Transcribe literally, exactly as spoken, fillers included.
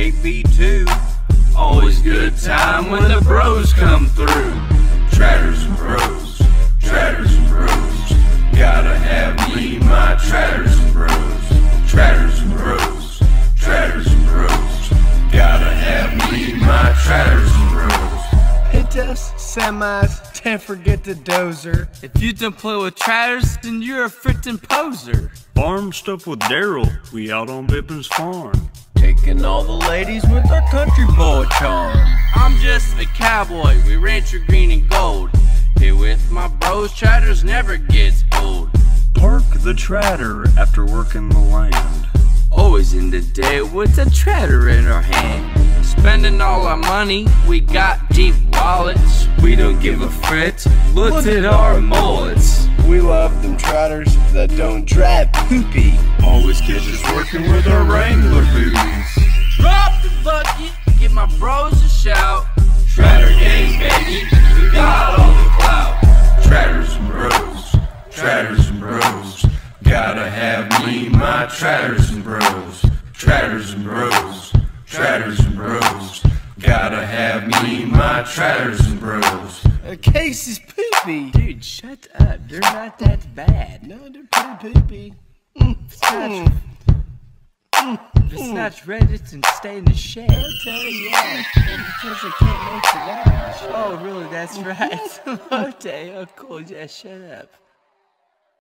make me too. Always good time when the bros come through. Tratters and bros, tratters and bros. Gotta have me, my tratters and bros. Tratters and bros, tratters and bros. Gotta have me, my tratters and bros. Pickups, semis, can't forget the dozer. If you don't play with tratters, then you're a frickin' poser. Farm stuff with Daryl, we out on Bippin's farm. Taking all the ladies with our country boy charm. I'm just a cowboy, we rancher green and gold. Here with my bros, tratters never gets old. Park the tratter after working the land. Always in the day with a tratter in our hand. Spending all our money, we got deep wallets. We don't give a frit, look at our mullets. We love them trotters that don't drive poopy. Always catch us working with our Wrangler booties. Drop the bucket, give my bros a shout. Tratter gang, baby, we got all the clout. Tratters and bros, tratters and bros. Gotta have me, my tratters and bros. Tratters and bros, tratters and bros. Gotta have me, my tratters and bros. A case is poopy. Dude, shut up, they're not that bad. No, they're pretty poopy. Mm. Mm. If it's not ready, then stay in the shed. I'll tell you why. Because I can't make the garage. Oh, really? That's right. Okay, oh, cool. Yeah, shut up.